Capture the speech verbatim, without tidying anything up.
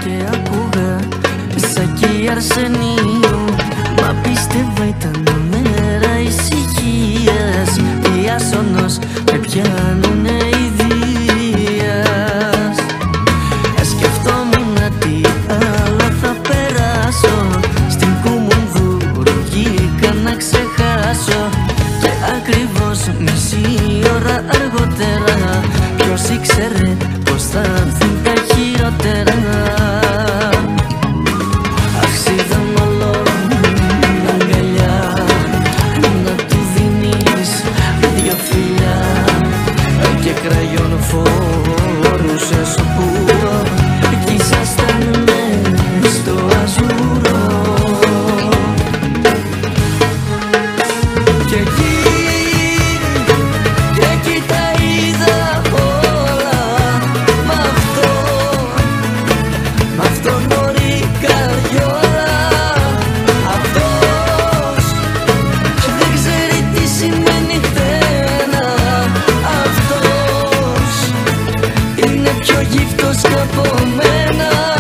και άκουγα σακί αρσενίου. Μα πίστευα ήταν μέρα ησυχίας, οι άσονος με πιάνουνε ιδίας. Σκεφτόμουν τι άλλο θα περάσω, στην Κουμουνδούρου βγήκα να ξεχάσω. Και ακριβώς μισή ώρα αργότερα, ποιος ήξερε πως θα έρθουν τα χειρότερα. Αξίδαν όλο την αγκαλιά, να του δίνεις δυο φιλιά και κραγιόν φορούσες σοπούρο κι ήσασταν μες στο αζούρο. Και εκεί, και εκεί τα είδα όλα, μ' αυτό, μ' αυτό νωρί καρδιόλα. Αυτός δεν ξέρει τι σημαίνει χτένα, αυτός είναι πιο γύφτος και από μένα.